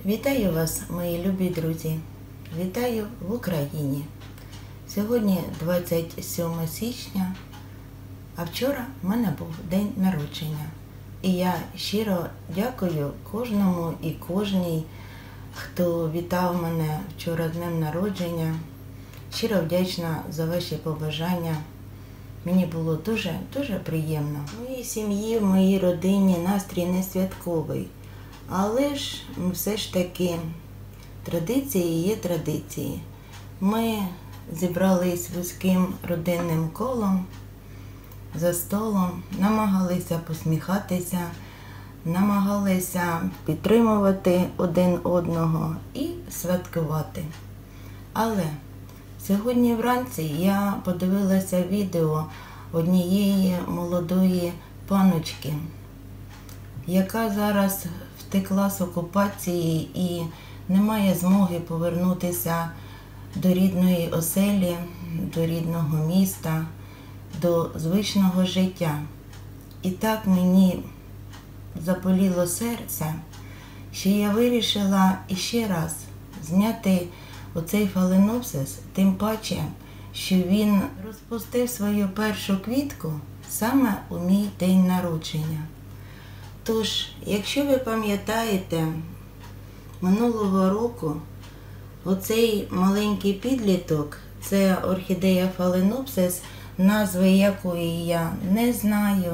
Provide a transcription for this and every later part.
Вітаю вас, мої любі друзі! Вітаю в Україні! Сьогодні 27 січня, а вчора в мене був день народження. І я щиро дякую кожному і кожній, хто вітав мене вчора з днем народження. Щиро вдячна за ваші побажання. Мені було дуже приємно. В моїй сім'ї, в моїй родині настрій не святковий. Але ж все ж таки традиції є традиції. Ми зібрались вузьким родинним колом за столом, намагалися посміхатися, намагалися підтримувати один одного і святкувати. Але сьогодні вранці я подивилася відео однієї молодої паночки, яка зараз втекла з окупації і не має змоги повернутися до рідної оселі, до рідного міста, до звичного життя. І так мені заболіло серце, що я вирішила іще раз зняти оцей фаленопсис, тим паче, що він розпустив свою першу квітку саме у мій день народження. Тож, якщо ви пам'ятаєте, минулого року оцей маленький підліток, це орхідея фаленопсис, назви якої я не знаю,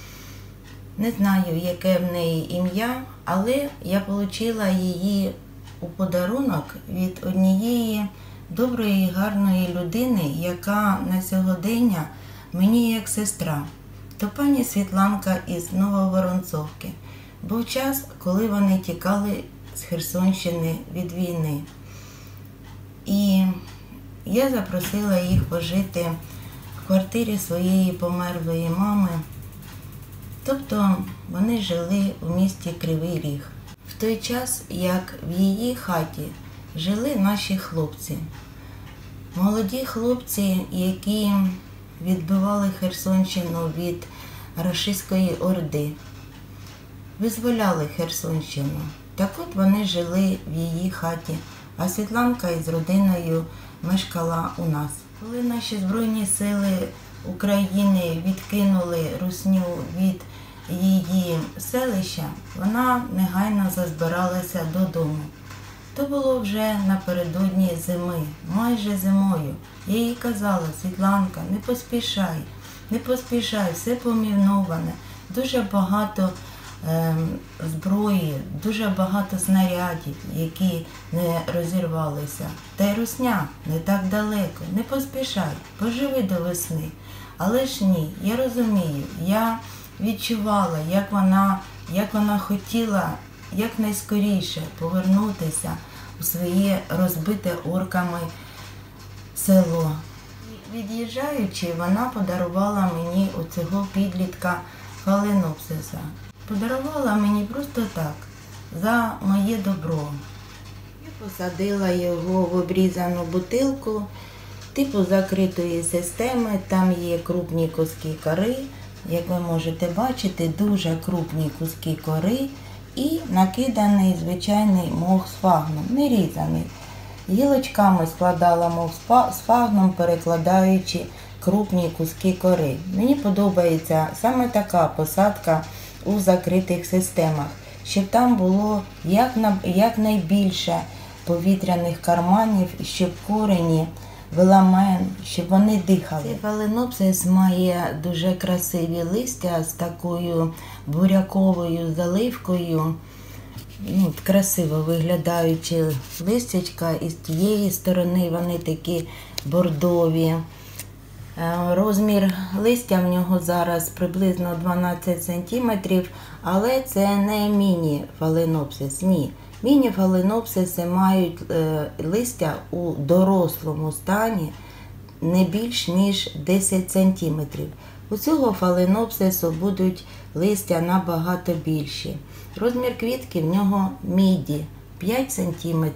яке в неї ім'я, але я отримала її у подарунок від однієї доброї, гарної людини, яка на сьогодення мені як сестра. То пані Світланка із Нововоронцовки. Був час, коли вони тікали з Херсонщини від війни. І я запросила їх пожити в квартирі своєї померлої мами. Тобто вони жили у місті Кривий Ріг. В той час, як в її хаті жили наші хлопці. Молоді хлопці, які відбивали Херсонщину від рашистської орди, визволяли Херсонщину. Так от вони жили в її хаті, а Світланка із родиною мешкала у нас. Коли наші Збройні сили України відкинули русню від її селища, вона негайно зазбиралася додому. То було вже напередодні зими, майже зимою. Я їй казала: Світланка, не поспішай, все поміноване, дуже багато зброї, дуже багато снарядів, які не розірвалися. Та й русня не так далеко, не поспішай, поживи до весни. Але ж ні, я розумію, я відчувала, як вона хотіла якнайскоріше повернутися у своє розбите орками село. Від'їжджаючи, вона подарувала мені оцього підлітка фаленопсиса. Подарувала мені просто так, за моє добро. Я посадила його в обрізану бутилку, типу закритої системи, там є крупні куски кори, як ви можете бачити, дуже крупні куски кори і накиданий звичайний мох з фагном, не різаний. Гілочками складала мох з фагном, перекладаючи крупні куски кори. Мені подобається саме така посадка у закритих системах, щоб там було якнайбільше повітряних карманів, щоб корені, веламен, щоб вони дихали. Цей фаленопсис має дуже красиві листя з такою буряковою заливкою, красиво виглядаючи листячка, і з тієї сторони вони такі бордові. Розмір листя в нього зараз приблизно 12 см, але це не міні-фаленопсис, ні. Міні-фаленопсиси мають листя у дорослому стані не більш ніж 10 см. У цього фаленопсису будуть листя набагато більші. Розмір квітки в нього міді – 5 см.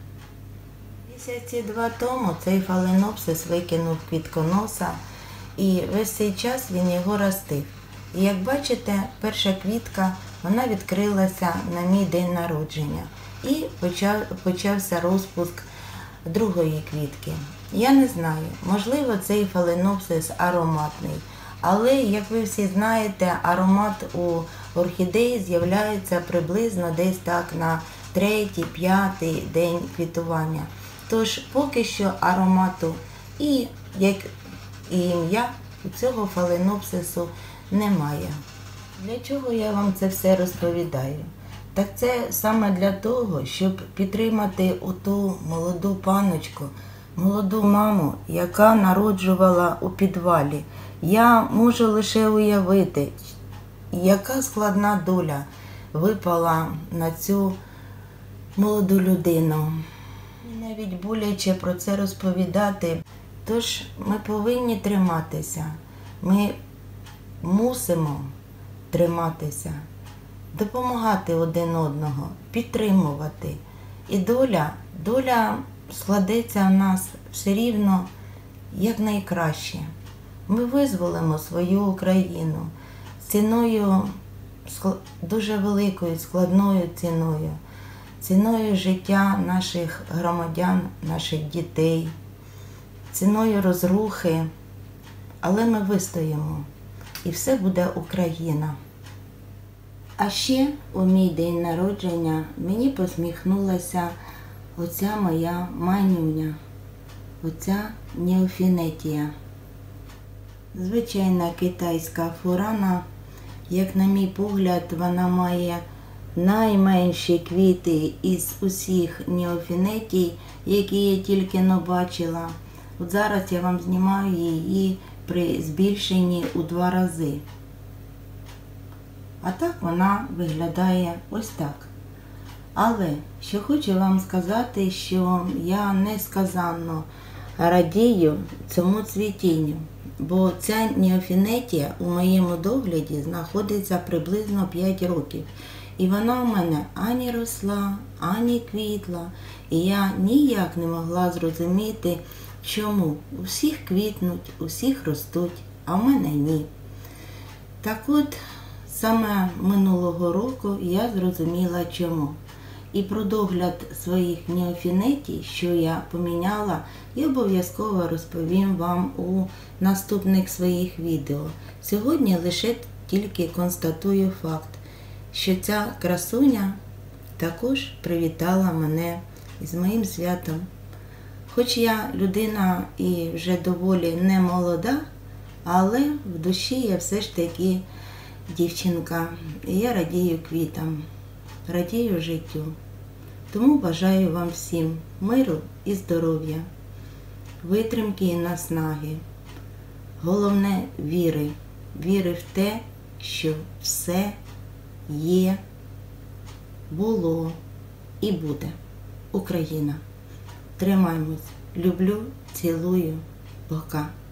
Місяці 2 тому цей фаленопсис викинув квітконоса, і весь цей час він його ростив. І як бачите, перша квітка, вона відкрилася на мій день народження. і почався розпуск другої квітки. Я не знаю, можливо, цей фаленопсис ароматний, але, як ви всі знаєте, аромат у орхідеї з'являється приблизно десь так на 3-5 день квітування. Тож поки що аромату і, як і ім'я, у цього фаленопсису немає. Для чого я вам це все розповідаю? Так це саме для того, щоб підтримати оту молоду паночку, молоду маму, яка народжувала у підвалі. Я можу лише уявити, яка складна доля випала на цю молоду людину. Навіть боляче про це розповідати. Тож ми повинні триматися. Ми мусимо триматися, допомагати один одного, підтримувати. І доля складеться в нас все рівно якнайкраще. Ми визволимо свою Україну ціною, дуже великою, складною ціною життя наших громадян, наших дітей, ціною розрухи, але ми вистоїмо, і все буде Україна. А ще у мій день народження мені посміхнулася оця моя манюня, оця Неофінетія. Звичайна китайська фурана, як на мій погляд, вона має найменші квіти із усіх неофінетій, які я тільки бачила. От зараз я вам знімаю її при збільшенні у 2 рази. А так вона виглядає ось так. Але, що хочу вам сказати, що я несказанно радію цьому цвітінню, бо ця неофінетія у моєму догляді знаходиться приблизно 5 років. І вона у мене ані росла, ані квітла, і я ніяк не могла зрозуміти, чому у всіх квітнуть, у всіх ростуть, а в мене ні. Так от, саме минулого року я зрозуміла чому. І про догляд своїх неофінетій, що я поміняла, я обов'язково розповім вам у наступних своїх відео. Сьогодні лише тільки констатую факт, що ця красуня також привітала мене із моїм святом. Хоч я людина і вже доволі не молода, але в душі я все ж таки дівчинка. І я радію квітам, радію життю. Тому бажаю вам всім миру і здоров'я, витримки і наснаги. Головне віри. Віри в те, що все є, було і буде. Україна. Тримаймось. Люблю, цілую. Пока.